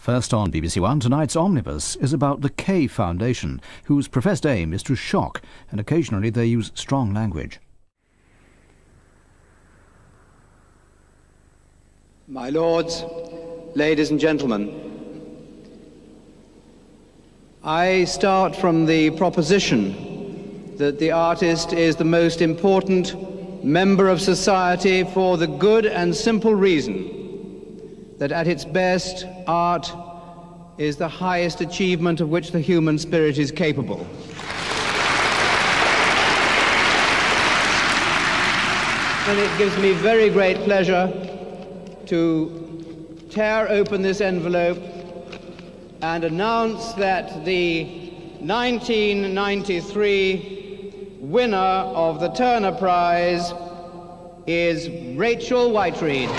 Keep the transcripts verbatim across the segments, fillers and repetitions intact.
First on B B C One, tonight's Omnibus is about the K Foundation, whose professed aim is to shock, and occasionally they use strong language. My lords, ladies and gentlemen, I start from the proposition that the artist is the most important member of society for the good and simple reason that at its best, art is the highest achievement of which the human spirit is capable. And it gives me very great pleasure to tear open this envelope and announce that the nineteen ninety-three winner of the Turner Prize is Rachel Whiteread.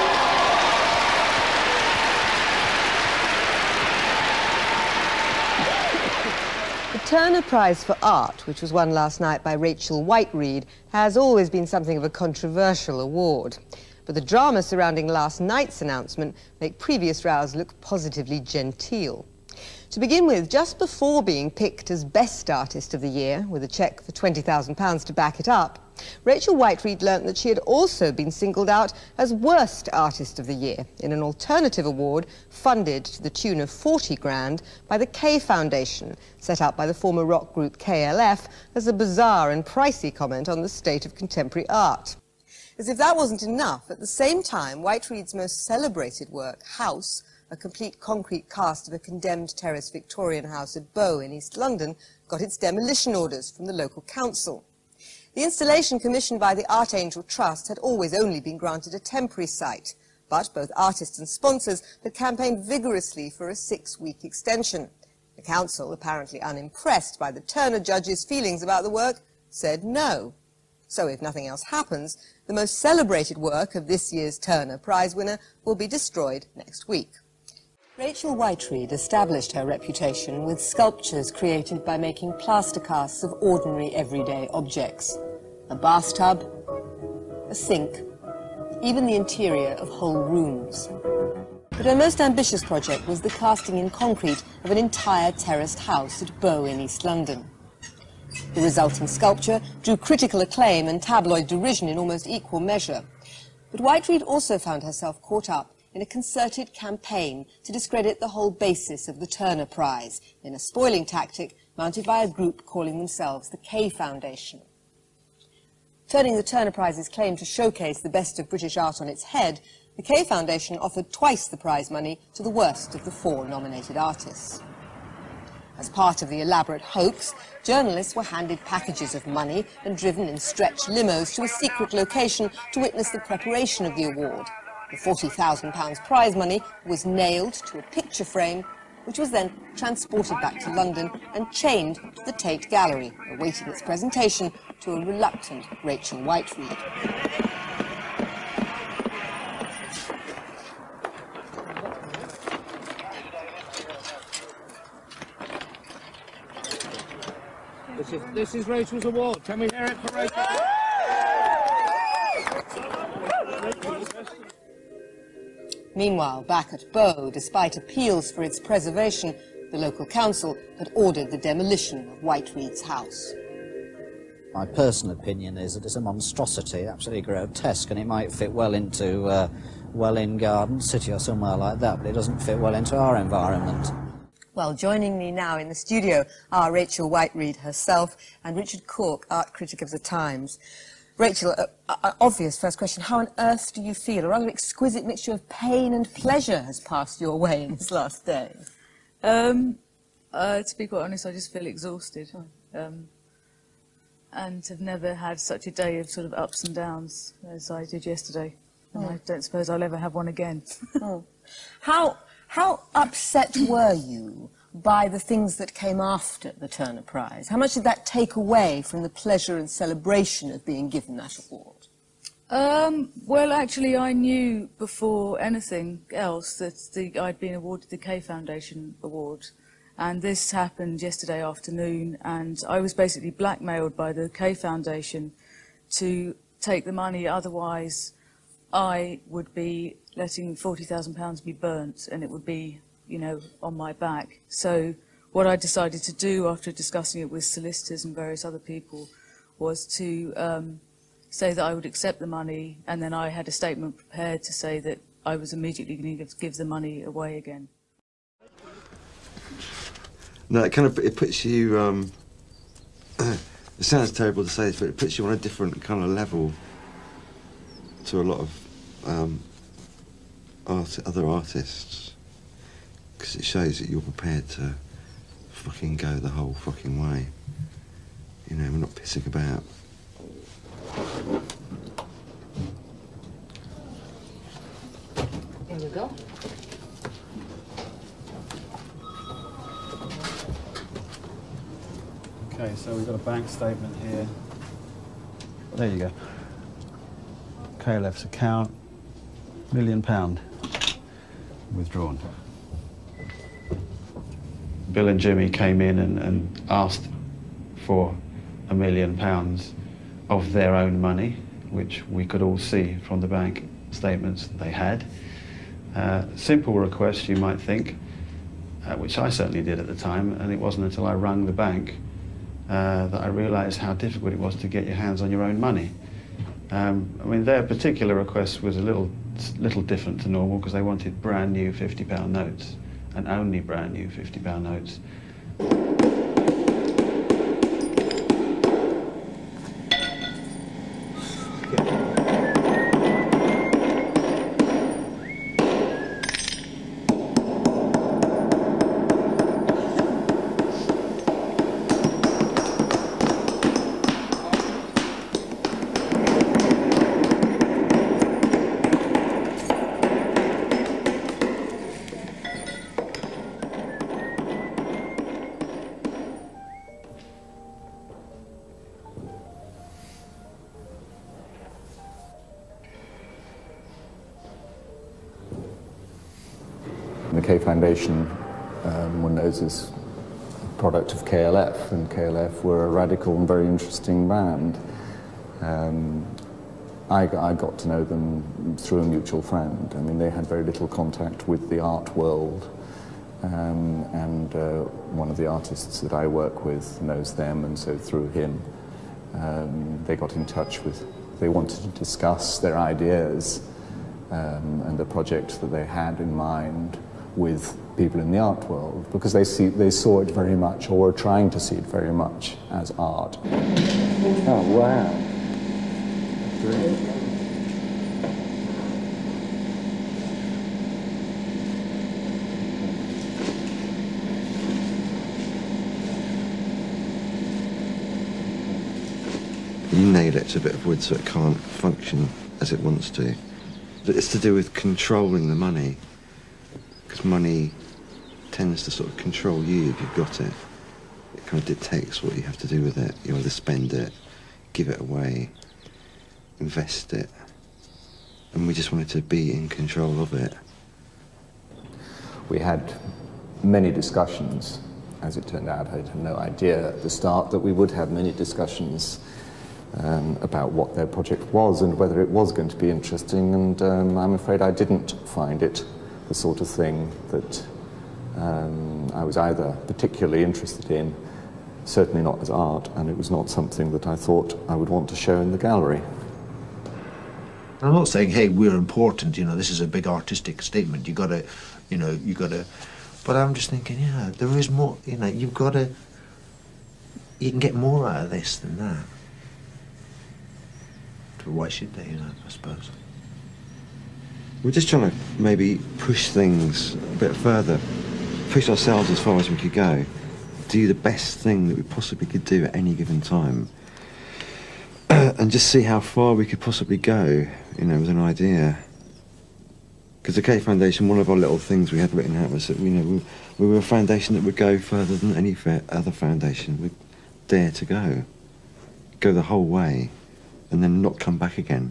The Turner Prize for Art, which was won last night by Rachel Whiteread, has always been something of a controversial award. But the drama surrounding last night's announcement make previous rows look positively genteel. To begin with, just before being picked as Best Artist of the Year, with a cheque for twenty thousand pounds to back it up, Rachel Whiteread learnt that she had also been singled out as Worst Artist of the Year in an alternative award funded to the tune of forty grand by the K Foundation, set up by the former rock group K L F as a bizarre and pricey comment on the state of contemporary art. As if that wasn't enough, at the same time, Whiteread's most celebrated work, House, a complete concrete cast of a condemned terrace Victorian house at Bow in East London, got its demolition orders from the local council. The installation commissioned by the Art Angel Trust had always only been granted a temporary site, but both artists and sponsors had campaigned vigorously for a six-week extension. The council, apparently unimpressed by the Turner judges' feelings about the work, said no. So if nothing else happens, the most celebrated work of this year's Turner Prize winner will be destroyed next week. Rachel Whiteread established her reputation with sculptures created by making plaster casts of ordinary everyday objects. A bathtub, a sink, even the interior of whole rooms. But her most ambitious project was the casting in concrete of an entire terraced house at Bow in East London. The resulting sculpture drew critical acclaim and tabloid derision in almost equal measure. But Whiteread also found herself caught up in a concerted campaign to discredit the whole basis of the Turner Prize, in a spoiling tactic mounted by a group calling themselves the K Foundation. Turning the Turner Prize's claim to showcase the best of British art on its head, the K Foundation offered twice the prize money to the worst of the four nominated artists. As part of the elaborate hoax, journalists were handed packages of money and driven in stretched limos to a secret location to witness the preparation of the award. The forty thousand pounds prize money was nailed to a picture frame, which was then transported back to London and chained to the Tate Gallery, awaiting its presentation to a reluctant Rachel Whiteread. This is, this is Rachel's award. Can we hear it for Rachel? Meanwhile, back at Bow, despite appeals for its preservation, the local council had ordered the demolition of Whiteread's house. My personal opinion is that it's a monstrosity, absolutely grotesque, and it might fit well into uh, Welwyn Garden City or somewhere like that, but it doesn't fit well into our environment. Well, joining me now in the studio are Rachel Whiteread herself and Richard Cork, art critic of The Times. Rachel, uh, uh, obvious first question, how on earth do you feel? A rather exquisite mixture of pain and pleasure has passed your way in this last day. Um, uh, to be quite honest, I just feel exhausted. Um, and have never had such a day of sort of ups and downs as I did yesterday. And oh. I don't suppose I'll ever have one again. oh. How, how upset were you by the things that came after the Turner Prize? How much did that take away from the pleasure and celebration of being given that award? Um, well, actually, I knew before anything else that the, I'd been awarded the K Foundation Award. And this happened yesterday afternoon, and I was basically blackmailed by the K Foundation to take the money, otherwise I would be letting forty thousand pounds be burnt, and it would be you know, on my back. So what I decided to do after discussing it with solicitors and various other people was to um, say that I would accept the money, and then I had a statement prepared to say that I was immediately going to give the money away again. No, it kind of it puts you. Um, it sounds terrible to say this, but it puts you on a different kind of level to a lot of um, art, other artists, because it shows that you're prepared to fucking go the whole fucking way. You know, we're not pissing about. There you go. Okay, so we've got a bank statement here. There you go. K L F's account, million pound withdrawn. Bill and Jimmy came in and, and asked for a million pounds of their own money, which we could all see from the bank statements they had. Uh, simple request, you might think, uh, which I certainly did at the time, and it wasn't until I rang the bank uh, that I realised how difficult it was to get your hands on your own money. Um, I mean, their particular request was a little, little different to normal, because they wanted brand new fifty pound notes, and only brand new fifty pound notes. The K Foundation, um, one knows, is a product of K L F, and K L F were a radical and very interesting band. Um, I, I got to know them through a mutual friend. I mean, they had very little contact with the art world, um, and uh, one of the artists that I work with knows them, and so through him, um, they got in touch with, they wanted to discuss their ideas um, and the project that they had in mind with people in the art world, because they see they saw it very much, or were trying to see it very much, as art. Oh wow! Great. You nail it to a bit of wood so it can't function as it wants to. But it's to do with controlling the money. Because money tends to sort of control you if you've got it. It kind of dictates what you have to do with it. You either spend it, give it away, invest it. And we just wanted to be in control of it. We had many discussions. As it turned out, I had no idea at the start that we would have many discussions um, about what their project was and whether it was going to be interesting, and um, I'm afraid I didn't find it the sort of thing that um, I was either particularly interested in, certainly not as art, and it was not something that I thought I would want to show in the gallery. I'm not saying, hey, we're important, you know, this is a big artistic statement, you gotta, you know, you gotta, but I'm just thinking, yeah, there is more, you know, you've gotta, you can get more out of this than that. But why should they, you know, I suppose. We're just trying to maybe push things a bit further, push ourselves as far as we could go, do the best thing that we possibly could do at any given time, and just see how far we could possibly go, you know, with an idea. Because the K Foundation, one of our little things we had written out was that, you know, we, we were a foundation that would go further than any other foundation would dare to go. Go the whole way, and then not come back again.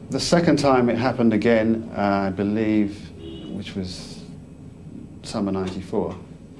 the second time it happened again, uh, I believe, which was summer ninety-four.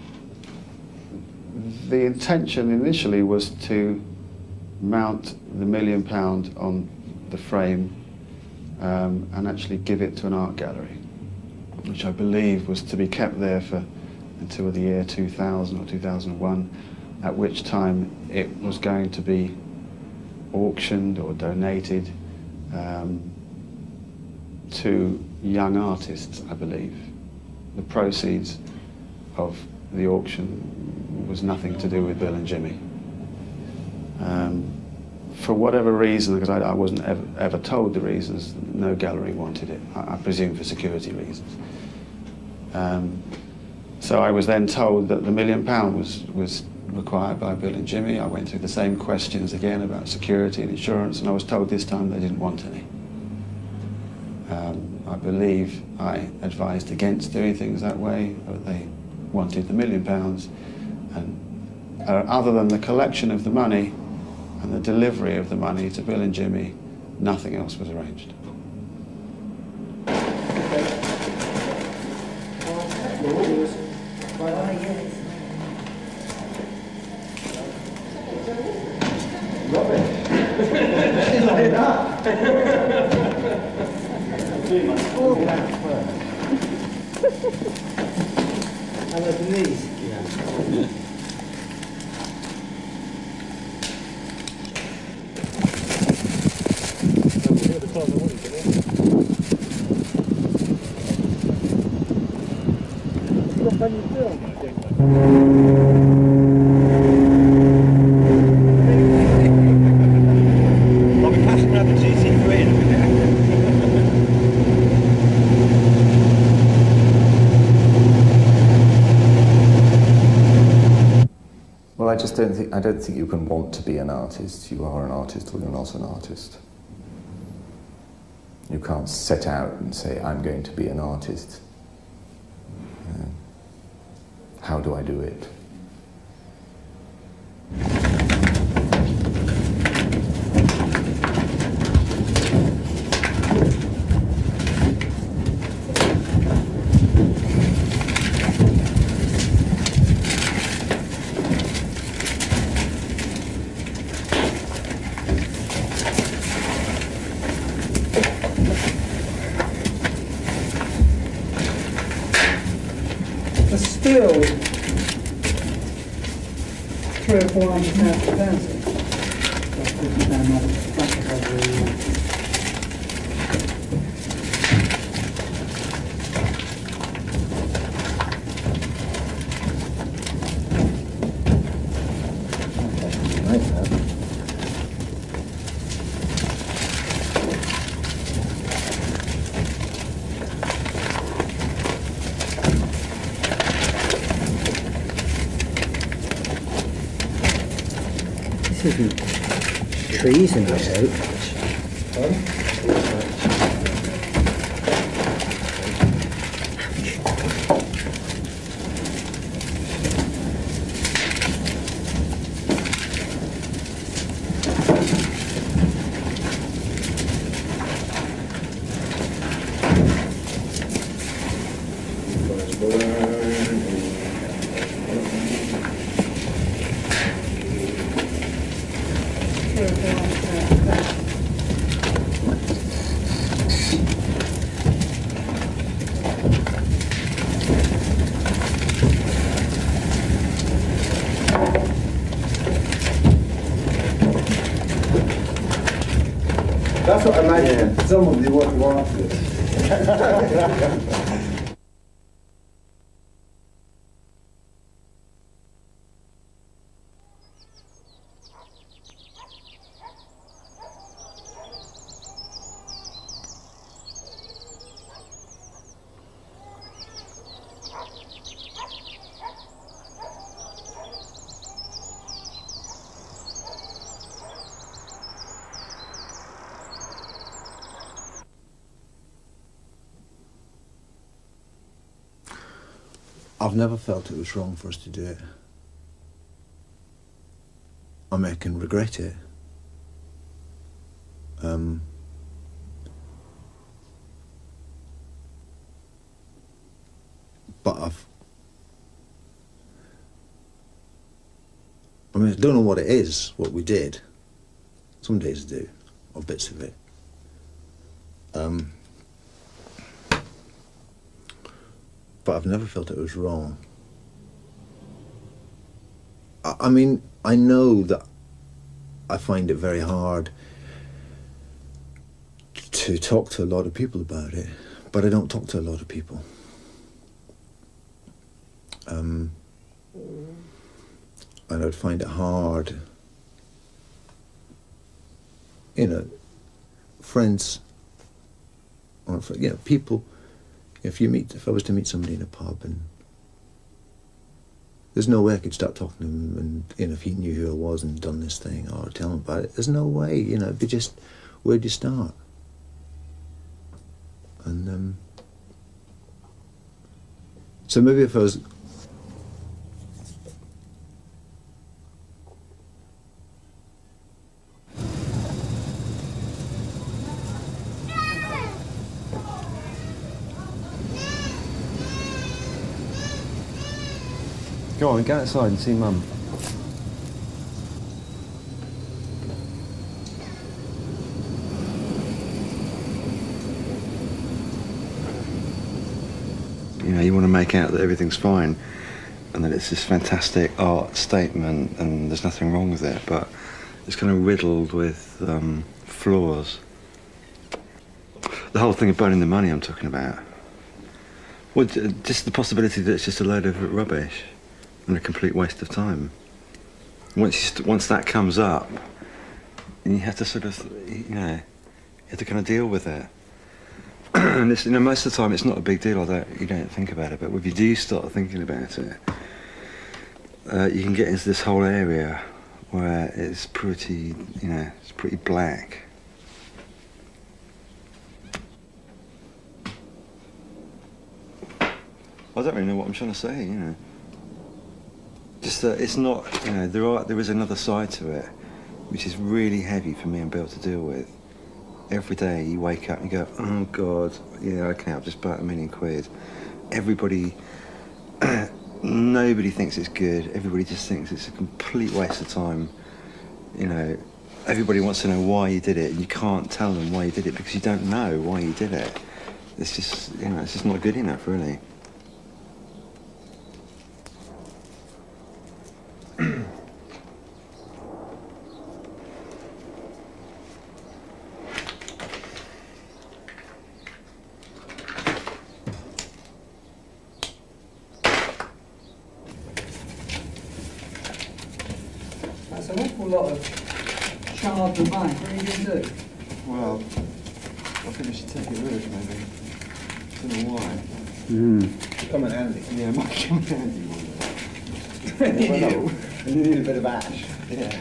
The intention initially was to mount the million pound on the frame um, and actually give it to an art gallery, which I believe was to be kept there for until the year two thousand or two thousand one, at which time it was going to be auctioned or donated um, to young artists, I believe. The proceeds of the auction was nothing to do with Bill and Jimmy. Um, for whatever reason, because I, I wasn't ever, ever told the reasons, no gallery wanted it, I, I presume for security reasons. Um, so I was then told that the million pound was, was required by Bill and Jimmy. I went through the same questions again about security and insurance, and I was told this time they didn't want any. Um, I believe I advised against doing things that way, but they wanted the million pounds, and uh, other than the collection of the money and the delivery of the money to Bill and Jimmy, nothing else was arranged. Well, I just don't think, I don't think you can want to be an artist. You are an artist or you're not an artist. You can't set out and say, I'm going to be an artist. Uh, how do I do it? Still three or four hundred thousand pounds. That's fifty pound out of the back of the trees in this out. That's what I imagine. Yeah. Someone they want to watch this. I've never felt it was wrong for us to do it. I mean, I can regret it. Um, I mean, I don't know what it is, what we did. Some days I do, or bits of it. Um, but I've never felt it was wrong. I, I mean, I know that I find it very hard to talk to a lot of people about it, but I don't talk to a lot of people. Um, and I'd find it hard, you know, friends, or, you know, people, if you meet, if I was to meet somebody in a pub and there's no way I could start talking to him and, you know, if he knew who I was and done this thing or tell him about it, there's no way, you know, it'd be just, where'd you start? And um, so maybe if I was Go on, go outside and see Mum. You know, you want to make out that everything's fine and that it's this fantastic art statement and there's nothing wrong with it, but it's kind of riddled with um, flaws. The whole thing of burning the money I'm talking about. Well, just the possibility that it's just a load of rubbish and a complete waste of time. Once you once that comes up, you have to sort of, you know, you have to kind of deal with it. And it's, you know, most of the time it's not a big deal. Although you don't think about it, but if you do start thinking about it, uh, you can get into this whole area where it's pretty, you know, it's pretty black. I don't really know what I'm trying to say, you know. Just that it's not, you know, there are there is another side to it, which is really heavy for me and Bill to deal with. Every day you wake up and you go, oh God, yeah, okay, I've just burnt a million quid. Everybody, nobody thinks it's good. Everybody just thinks it's a complete waste of time. You know, everybody wants to know why you did it, and you can't tell them why you did it because you don't know why you did it. It's just, you know, it's just not good enough, really. That's an awful lot of charred remain. What are you going to do? Well, I think we should take it with us, maybe. I don't know why. Mm. Come in handy. Yeah, it might come in handy one day. You know, and you need a bit of ash. Yeah.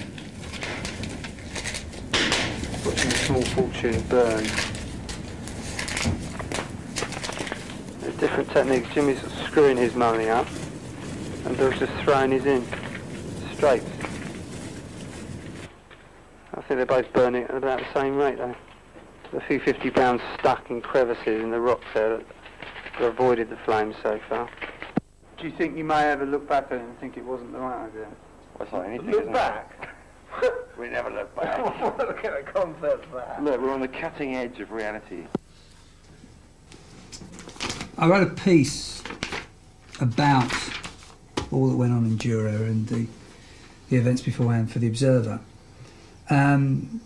Got some small fortune burn. There's different techniques. Jimmy's screwing his money up, and Bill's just throwing his in straight. I think they're both burning at about the same rate though. There's a few fifty pounds stuck in crevices in the rock there that have avoided the flames so far. Do you think you may ever look back at it and think it wasn't the right idea? What's like anything? Look back? We never look back. Look at the concept of that. Look, we're on the cutting edge of reality. I wrote a piece about all that went on in Jura and the, the events beforehand for the Observer. Um,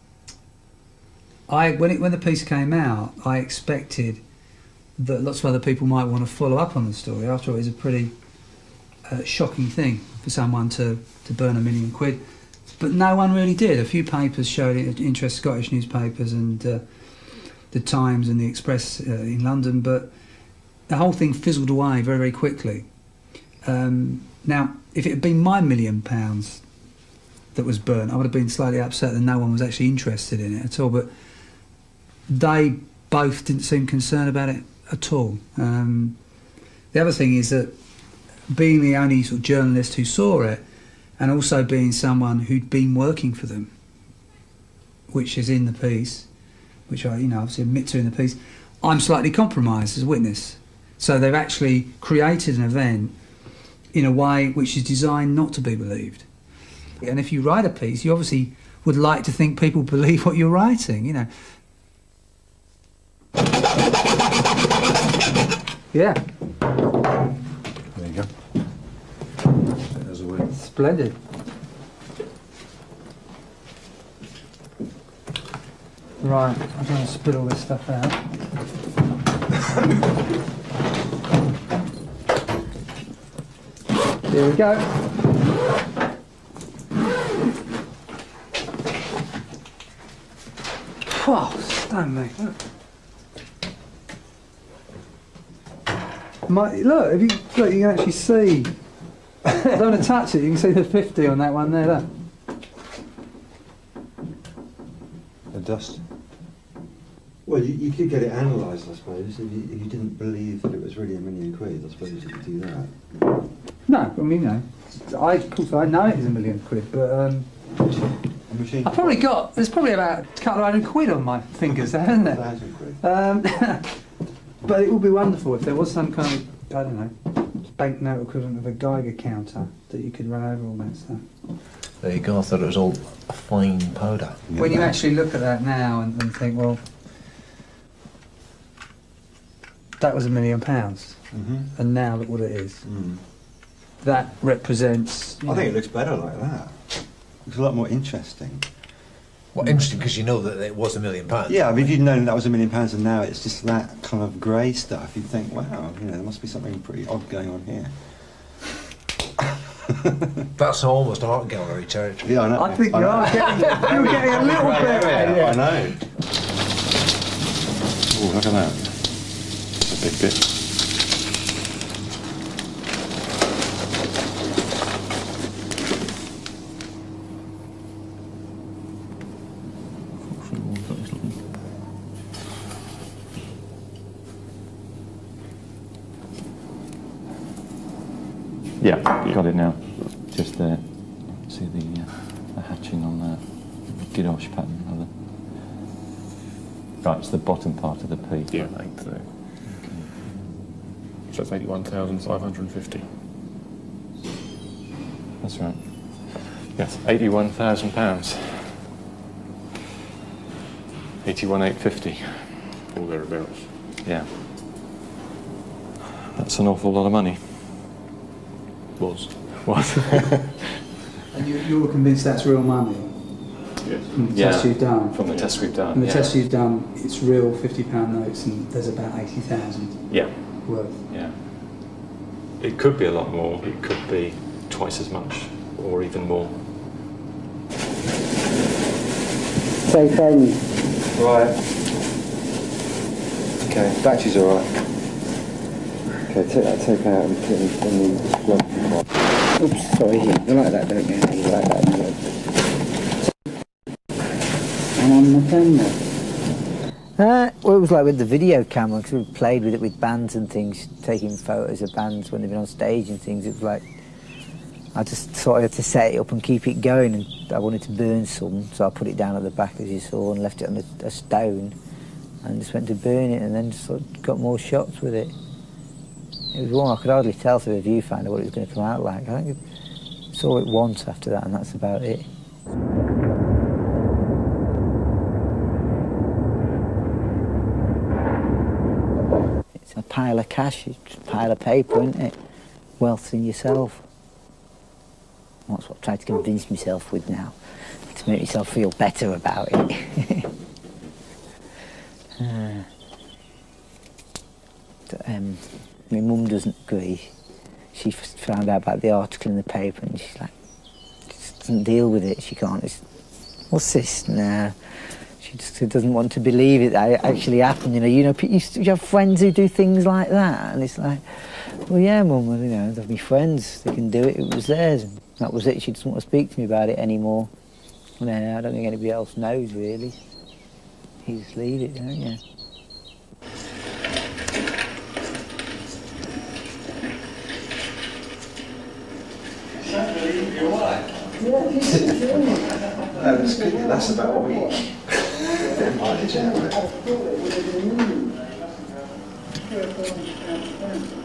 I when it when the piece came out, I expected that lots of other people might want to follow up on the story. After all, it's a pretty uh, shocking thing for someone to to burn a million quid, but no one really did. A few papers showed it, interest, Scottish newspapers and uh, the Times and the Express uh, in London, but the whole thing fizzled away very very quickly. Um, now, if it had been my million pounds that was burnt, I would have been slightly upset that no one was actually interested in it at all, but they both didn't seem concerned about it at all. Um, the other thing is that being the only sort of journalist who saw it, and also being someone who'd been working for them, which is in the piece, which I, you know, obviously admit to in the piece, I'm slightly compromised as a witness. So they've actually created an event in a way which is designed not to be believed. And if you write a piece, you obviously would like to think people believe what you're writing, you know. Yeah. There you go. There's a way. Splendid. Right, I'm going to spit all this stuff out. Here we go. Wow, stone me. Look. My, look, if you look, you can actually see. I don't want to touch it. You can see the fifty on that one there. Look. The dust. Well, you, you could get it analysed, I suppose, if you, if you didn't believe that it was really a million quid. I suppose you could do that. No, I mean, you know, I, of course, I know it is a million quid, but um, I've probably got, there's probably about a couple of hundred quid on my fingers there, isn't there? Thousand quid. Um, but it would be wonderful if there was some kind of, I don't know, banknote equivalent of a Geiger counter that you could run over all that stuff. There you go, I thought it was all fine powder. When you actually look at that now and, and think, well, that was a million pounds, mm-hmm. and now look what it is. Mm. That represents... I know, think it looks better like that. It's a lot more interesting. Well, interesting because you know that it was a million pounds. Yeah, I mean, if you'd known that was a million pounds and now it's just that kind of grey stuff, you'd think, wow, you know, there must be something pretty odd going on here. That's almost art gallery territory. Yeah, I know. I think you are getting, you're getting a little bit... Yeah, I know. Oh, look at that. It's a big bit. Yeah, got it now. Just there. See the, uh, the hatching on that gouache pattern. Rather. Right, it's the bottom part of the piece. Yeah, I think so. Okay. So that's eighty-one thousand five hundred fifty. That's right. Yes, eighty-one thousand pounds. eighty-one eight fifty, or thereabouts. Yeah. That's an awful lot of money. Was. Was. And you, you were convinced that's real money? Yes. From the Yeah, test you've done? From the test we've done, From the yeah. test you've done, it's real fifty pound notes and there's about eighty thousand Yeah. worth. Yeah. It could be a lot more, it could be twice as much, or even more. Safe end. Right. Okay, battery's alright. Okay, take that tape out and put it in the glove. Oops, sorry, you like that, don't you? You like that, don't you? And on the camera. Uh, well, it was like with the video camera, because we played with it with bands and things, taking photos of bands when they've been on stage and things. It was like, I just sort of had to set it up and keep it going, and I wanted to burn some, so I put it down at the back, as you saw, and left it on a, a stone, and just went to burn it, and then just sort of got more shots with it. It was one I could hardly tell through the viewfinder what it was going to come out like. I think I saw it once after that, and that's about it. It's a pile of cash, it's a pile of paper, isn't it? Wealth in yourself. That's what I try to convince myself with now, to make myself feel better about it. uh, um, my mum doesn't agree. She found out about the article in the paper and she's like, she just doesn't deal with it. She can't. It's, what's this? Nah. She just doesn't want to believe it that it actually happened. You know, you know, you have friends who do things like that, and it's like, well, yeah, mum, you know, they're my friends. They can do it. It was theirs. And that was it. She doesn't want to speak to me about it anymore. No, I don't think anybody else knows really. You just leave it, don't you? That's good. That's about a week.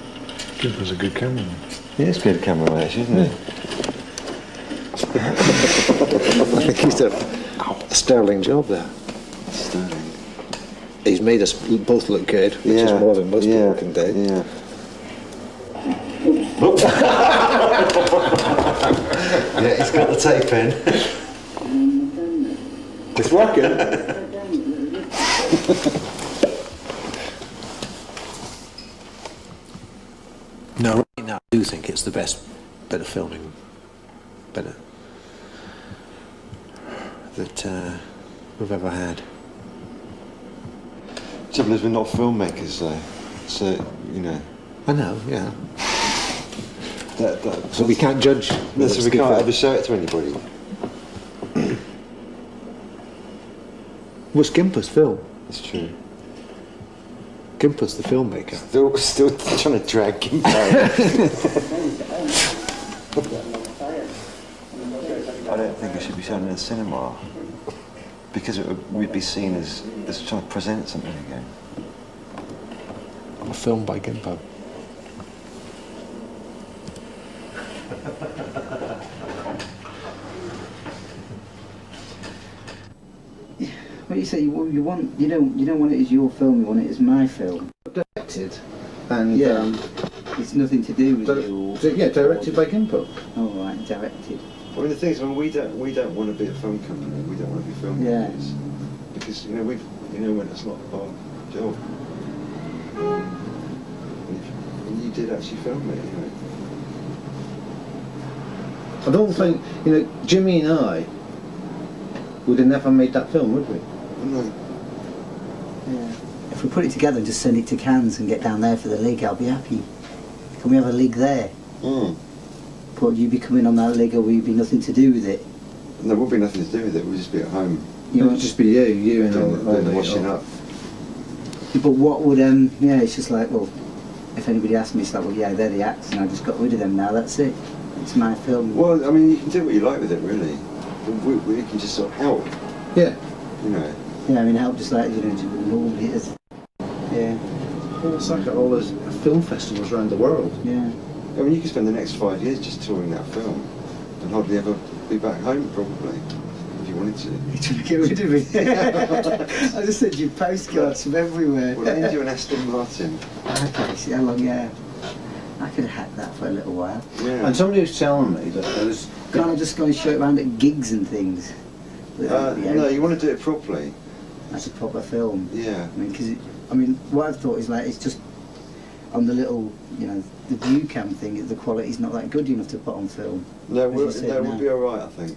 Good was a good camera. Yeah, it's good camera, isn't it? I think he's done a sterling job there. Sterling. He's made us both look good, which yeah. is more than most yeah. people can do. Yeah. Yeah, he's got the tape in. It's working. No, right now I do think it's the best bit of filming, better that uh, we've ever had. The trouble is, we're not filmmakers, though, so you know. I know, yeah. That, that, so we can't judge. No, so we can't ever show it to anybody. Was Gimper's film? That's true. Gimper's the filmmaker. Still, still trying to drag Gimper. I don't think it should be shown in a cinema because it would, we'd be seen as, as trying to present something again. A film by Gimper. What you say? You, you want? You don't? You don't want it as your film. You want it as my film. Directed, and yeah, um, it's nothing to do with di you. Di yeah, directed by Gimper. Oh right, directed. I mean, the thing is, when we don't, we don't want to be a film company. We don't want to be film yeah. companies because you know we, you know, when it's not our job. And, if, and you did actually film it, you know. I don't think, you know, Jimmy and I would have never made that film, would we? No. Yeah. If we put it together and just send it to Cannes and get down there for the league, I'll be happy. Can we have a league there? Mm. But would you be coming on that league, or would you be nothing to do with it? There would be nothing to do with it. We'd just be at home. You it would just be you, you and doing, all, doing all the washing all. up. But what would um? Yeah, it's just like, well, if anybody asked me, it's like, well, yeah, they're the acts, and I just got rid of them now. That's it. It's my film. Well, I mean, you can do what you like with it, really. We, we can just sort of help. Yeah. You know. Yeah, I mean, help just like, you know, normally it is. Yeah. Well, it's like all those film festivals around the world. Yeah. I mean, you could spend the next five years just touring that film and hardly ever be back home, probably, if you wanted to. You're trying to get rid of me. I just sent you postcards from everywhere. Well, lend you an Aston Martin. Okay, see how long, yeah. I could have hacked that for a little while. Yeah. And somebody was telling me that there was... Can't I just go and show it around at gigs and things? Uh, no, you want to do it properly. That's a proper film. Yeah. I mean, because I mean, what I've thought is like, it's just on the little, you know, the view cam thing, the quality's not that good enough to put on film. No, we'll, no, we'll be alright, I think.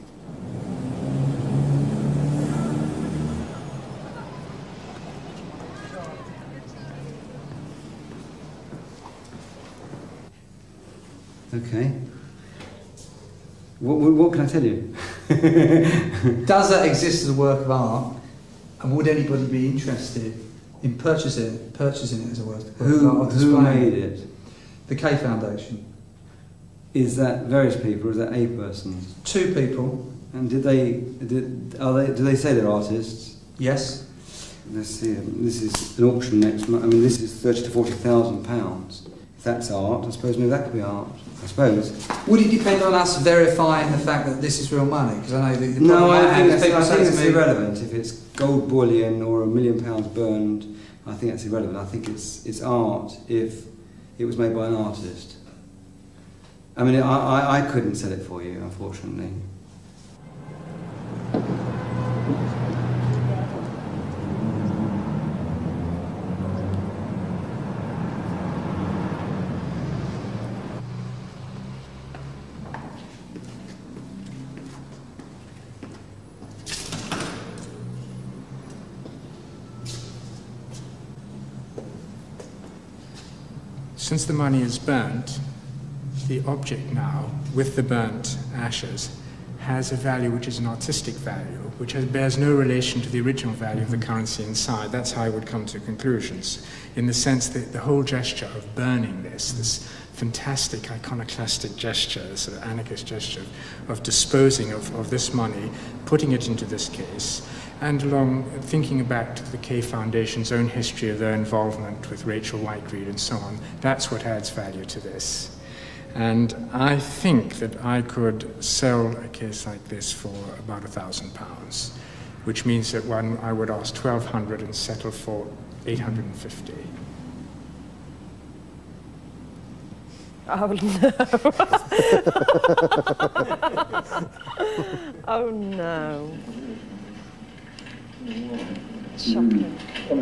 Okay. What, what, what can I tell you? Does that exist as a work of art? And would anybody be interested in purchasing it, purchasing it as a work, work who, of art? Who made it? The K Foundation. Is that various people, or is that a person? Two people. And did they, did, are they, do they say they're artists? Yes. Let's see, this is an auction next month. I mean, this is thirty to forty thousand pounds. If that's art, I suppose maybe that could be art. I suppose. Would it depend on us verifying the fact that this is real money? Because I know the, the no, I I think it's, people I say think to it's me, irrelevant. If it's gold bullion or a million pounds burned, I think that's irrelevant. I think it's it's art if it was made by an artist. I mean, I I, I couldn't sell it for you, unfortunately. Since the money is burnt, the object now, with the burnt ashes, has a value which is an artistic value, which has, bears no relation to the original value of the currency inside. That's how I would come to conclusions, in the sense that the whole gesture of burning this, this fantastic iconoclastic gesture, this sort of anarchist gesture of disposing of, of this money, putting it into this case, and along thinking back to the K Foundation's own history of their involvement with Rachel Whiteread and so on, that's what adds value to this. And I think that I could sell a case like this for about a thousand pounds, which means that one I would ask twelve hundred and settle for eight hundred and fifty. Oh no! Oh no! Shocking.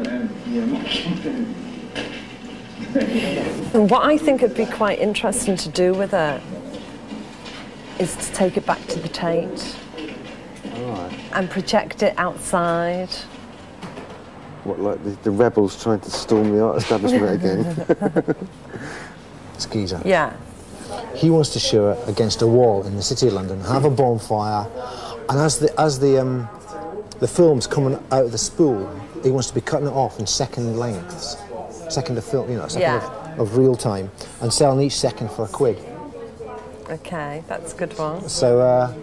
And what I think would be quite interesting to do with it is to take it back to the Tate Right. and project it outside. What, like the, the rebels trying to storm the art establishment again? Skeezer. Yeah. He wants to show it against a wall in the city of London, have a bonfire, and as the as the um, the film's coming out of the spool, he wants to be cutting it off in second lengths, second of film, you know, second Yeah. of, of real time, and selling each second for a quid. Okay, that's a good one. So. Uh,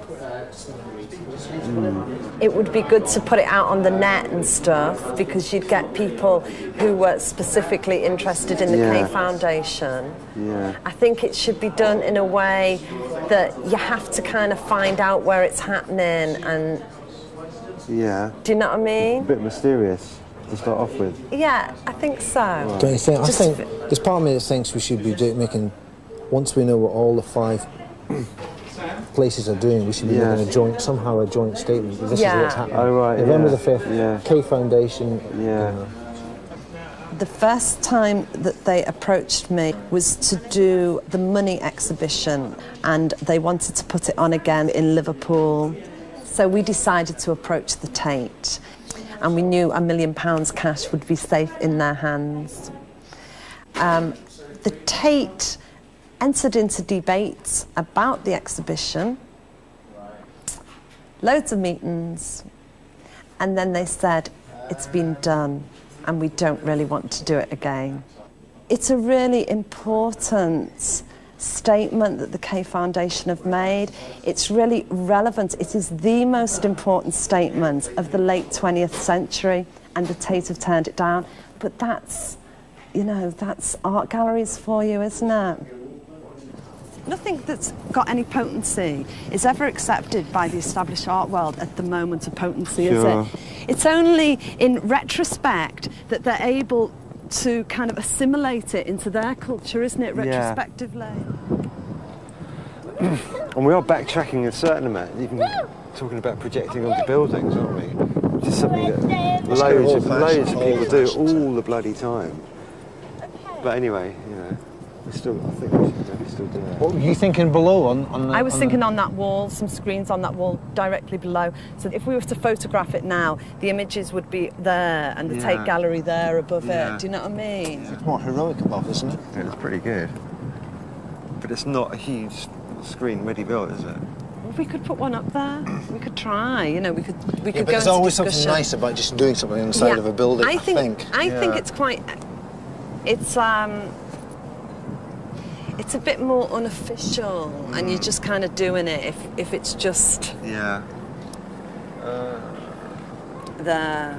It would be good to put it out on the net and stuff, because you'd get people who were specifically interested in the Yeah. K Foundation. Yeah. I think it should be done in a way that you have to kind of find out where it's happening, and Yeah. do you know what I mean? A bit mysterious to start off with. Yeah, I think so. Don't you think? Just I think there's part of me that thinks we should be do, making, once we know what all the five places are doing, we should be Yeah. making a joint, somehow a joint statement. This Yeah. is what's happening. Oh, right, November yeah. the fifth, Yeah. K Foundation. Yeah. You know. The first time that they approached me was to do the money exhibition, and they wanted to put it on again in Liverpool. So we decided to approach the Tate, and we knew a million pounds cash would be safe in their hands. Um, the Tate entered into debates about the exhibition, loads of meetings, and then they said, it's been done and we don't really want to do it again. It's a really important statement that the K Foundation have made. It's really relevant. It is the most important statement of the late twentieth century, and the Tate have turned it down. But that's, you know, that's art galleries for you, isn't it? Nothing that's got any potency is ever accepted by the established art world at the moment of potency, Sure. is it? It's only in retrospect that they're able to kind of assimilate it into their culture, isn't it, Yeah. retrospectively? And we are backtracking a certain amount, even talking about projecting onto buildings, aren't we? Which is something that loads of, loads of people do all the bloody time. But anyway, you know, we still, I think we should we still do that. What were you thinking below on, on the, I was on thinking the... on that wall, some screens on that wall directly below. So if we were to photograph it now, the images would be there and the Yeah. Tate Gallery there above Yeah. it. Do you know what I mean? It's more heroic above, isn't it? Yeah, it's pretty good. But it's not a huge screen ready built, is it? Well, we could put one up there. We could try. You know, we could we Yeah, could but go there's into always discussion. something nice about just doing something on the side Yeah, of a building, I I think. think. I think Yeah. it's quite. It's um. It's a bit more unofficial, and you're just kind of doing it if if it's just Yeah. Uh, there.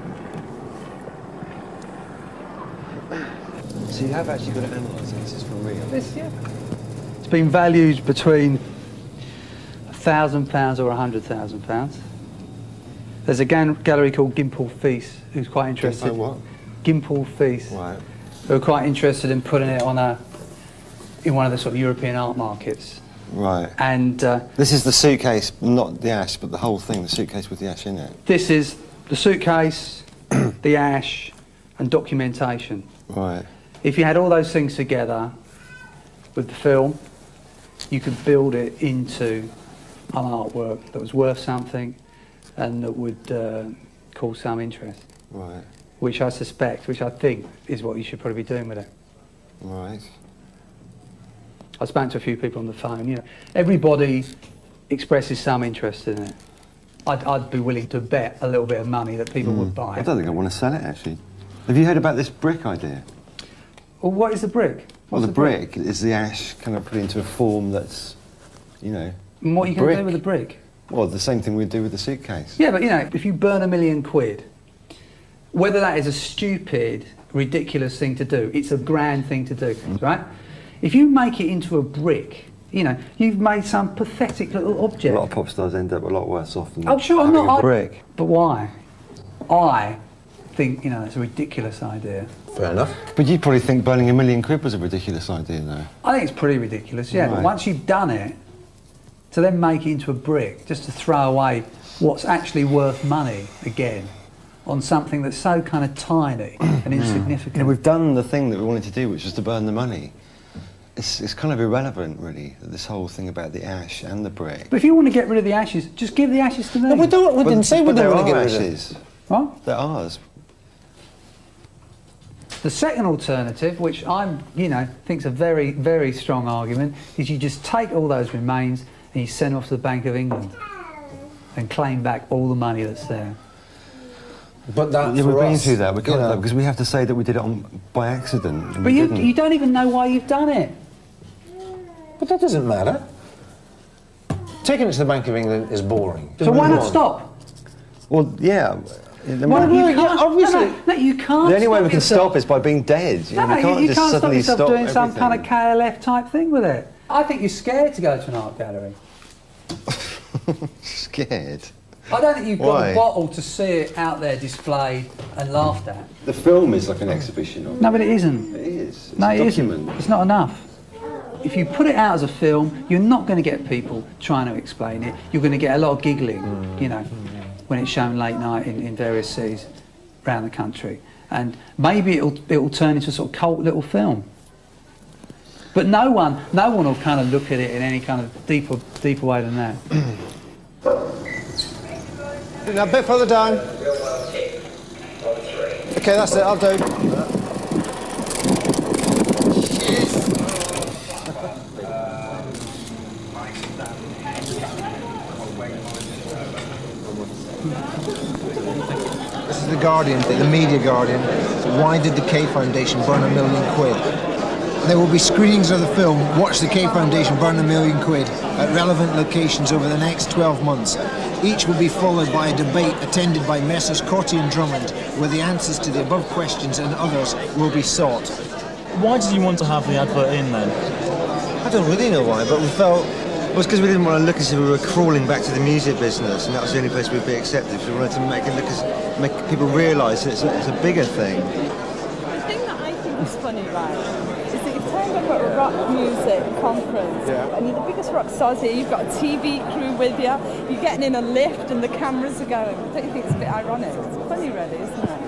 so you have actually got to analyse this is for real. This, yeah. It's been valued between a thousand pounds or a hundred thousand pounds. There's a gan gallery called Gimple Feast who's quite interested. Gimple what? Gimple Feast. Right. Who are quite interested in putting it on a in one of the sort of European art markets. Right. And uh, This is the suitcase, not the ash, but the whole thing, the suitcase with the ash in it. this is the suitcase, the ash, and documentation. Right. If you had all those things together with the film, you could build it into an artwork that was worth something and that would uh, cause some interest. Right. Which I suspect, which I think is what you should probably be doing with it. Right. I spoke to a few people on the phone. You know, everybody expresses some interest in it. I'd, I'd be willing to bet a little bit of money that people would buy I it. don't think I want to sell it, actually. Have you heard about this brick idea? Well, what is the brick? Well, What's the brick is the ash kind of put into a form that's, you know, And what are you going to do with the brick? Well, the same thing we'd do with the suitcase. Yeah, but you know, if you burn a million quid, whether that is a stupid, ridiculous thing to do, it's a grand thing to do, right? If you make it into a brick You know, you've made some pathetic little object. A lot of pop stars end up a lot worse off than I'm sure I'm having not. a brick. But why? I think, you know, it's a ridiculous idea. Fair enough. But you probably think burning a million quid was a ridiculous idea, though. I think it's pretty ridiculous, yeah. Right. But once you've done it, to then make it into a brick, just to throw away what's actually worth money again on something that's so kind of tiny and insignificant. You know, we've done the thing that we wanted to do, which was to burn the money. It's, it's kind of irrelevant, really, this whole thing about the ash and the brick. But if you want to get rid of the ashes, just give the ashes to me. No, we don't- we But- didn't say we but don't there want to are get rid of ashes. them. What? They're ours. The second alternative, which I'm, you know, think's a very, very strong argument, is you just take all those remains and you send them off to the Bank of England and claim back all the money that's there. But that Yeah, for we're being us, through that. We you can't do know- that because we have to say that we did it on by accident. and But we you, didn't. you don't even know why you've done it. But that doesn't matter. Taking it to the Bank of England is boring. So why not stop? Well, yeah. Well, you can't, obviously. No, no, no, you can't. The only way stop we can yourself. stop is by being dead. You, No, know, no, we can't you, you just can't stop suddenly yourself stop doing some everything. kind of K L F type thing with it. I think you're scared to go to an art gallery. Scared? I don't think you've got Why? a bottle to see it out there displayed and laughed at. The film is like an exhibition of No, but it isn't. It is. It's no, a it document. isn't. It's not enough. If you put it out as a film, you're not going to get people trying to explain it. You're going to get a lot of giggling, Mm. you know, when it's shown late night in, in various cities around the country. And maybe it'll, it'll turn into a sort of cult little film. But no one, no one will kind of look at it in any kind of deeper, deeper way than that. Now, a bit further down. Okay, that's it, I'll do. This is the Guardian, the media Guardian. Why did the K Foundation burn a million quid? There will be screenings of the film, Watch the K Foundation Burn a Million Quid, at relevant locations over the next twelve months. Each will be followed by a debate attended by Messrs Cauty and Drummond, where the answers to the above questions and others will be sought. Why did you want to have the advert in then? I don't really know why, but we felt... Well, it's because we didn't want to look as if we were crawling back to the music business, and that was the only place we'd be accepted. We wanted to make it look as, make people realise that it's a, it's a bigger thing. The thing that I think is funny, right, is that you've turned up at a rock music conference, Yeah. and you're the biggest rock stars here, you've got a T V crew with you, you're getting in a lift and the cameras are going. Don't you think it's a bit ironic? It's funny, really, isn't it?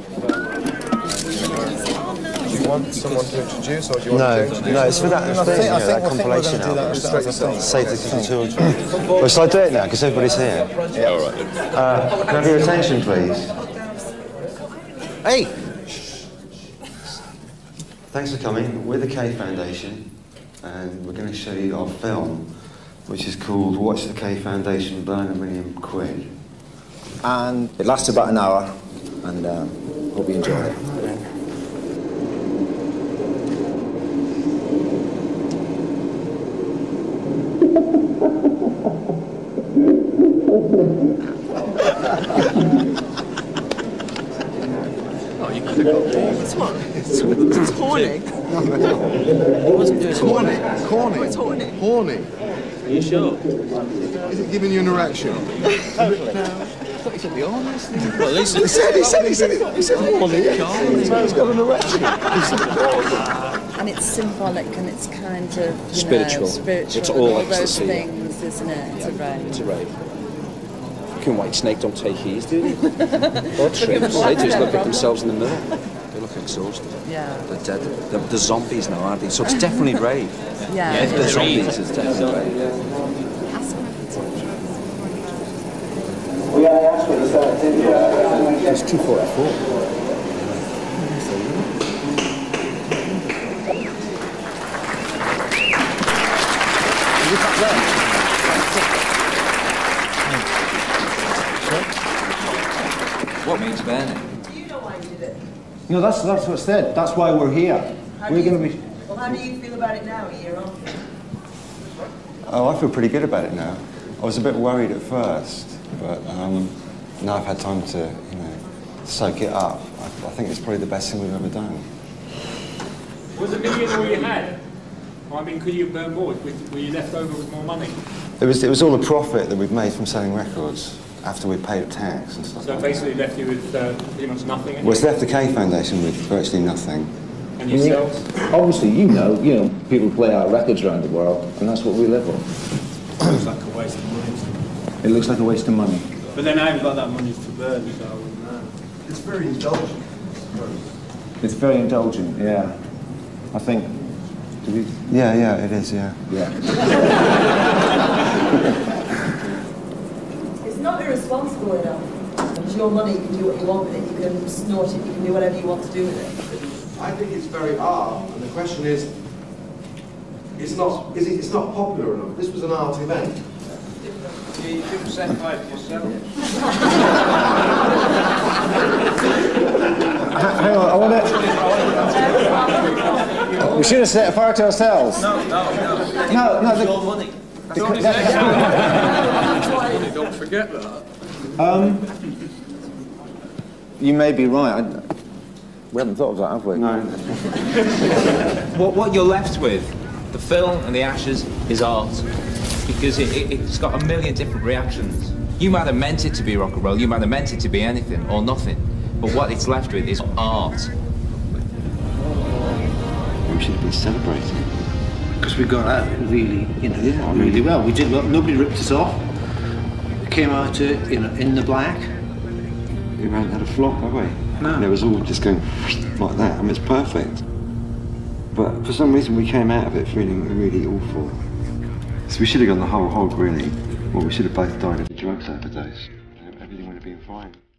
Do you want someone to introduce, or do you want No, to introduce? no, it's for that I thing, think, you I know, think, that I think we're compilation going to do that album. as as a thing. Save this for the children. Well, shall I do it now, because everybody's here? Yeah, all right. Uh, can I have your attention, please? Hey! Thanks for coming. We're the K Foundation, and we're going to show you our film, which is called Watch the K Foundation Burn a Million Quid. And it lasted about an hour, and um, hope you enjoyed it. Oh, you could have got more. It's what? It's, it's horny. It wasn't doing Corny. Corny. It's horny. Horny. Are you sure? Is it giving you an erection? Totally. No. I thought you said the honest. Well, at least He said, he said, he said, he said, horny. This man's got an erection. And it's symbolic and it's kind of, you Spiritual. know, spiritual. It's all and all those ecstasy. things, isn't it? It's a rave. It's a rave. Fucking white snake don't take heed, do they? Or trips. They just look at themselves in the mirror. They look exhausted. Yeah. They're dead. They're, they're zombies now, aren't they? So it's definitely rave. Yeah. If they're zombies, it's definitely rave. It's two forty-four. What means burning? Do you know why you did it? No, that's that's what's said. That's why we're here. How We're do you, going to be. Well, how do you feel about it now, a year on? Oh, I feel pretty good about it now. I was a bit worried at first, but um, now I've had time to, you know, soak it up. I, I think it's probably the best thing we've ever done. Was a million all you had? Well, I mean, could you burn more? Were you left over with more money? It was, it was all the profit that we'd made from selling records after we paid tax and stuff. So like basically left you with uh, pretty much nothing? Well, it's left the K Foundation with virtually nothing. And yourselves? Obviously, you know, you know, people play our records around the world, and that's what we live on. It looks like a waste of money. It looks like a waste of money. But then I haven't got that money to burn, so I wouldn't know. It's very indulgent. It's very indulgent, yeah. I think. Do we? Yeah, yeah, it is, yeah. Yeah. It's not irresponsible enough. It's your money, you can do what you want with it, you can snort it, you can do whatever you want to do with it. I think it's very art, and the question is, it's not, is it, it's not popular enough. This was an art event. You should set fire to yourself. Hang on, I want to... We should have set fire to ourselves. No, no, no. No, no. It's The, your money. the, the, Don't forget that. Um, you may be right. I, we haven't thought of that, have we? No. What, what you're left with, the film and the ashes, is art. Because it, it, it's got a million different reactions. You might have meant it to be rock and roll, you might have meant it to be anything or nothing. But what it's left with is art. We should have been celebrating. Because we got out really, you know, yeah, I mean, really well. We did well. Nobody ripped us off. We came out to, you know, in the black. We haven't had a flop, have we? No. And it was all just going like that. I mean, it's perfect. But for some reason, we came out of it feeling really awful. So we should have gone the whole hog, really. Well, we should have both died of a drugs overdose. Everything would have been fine.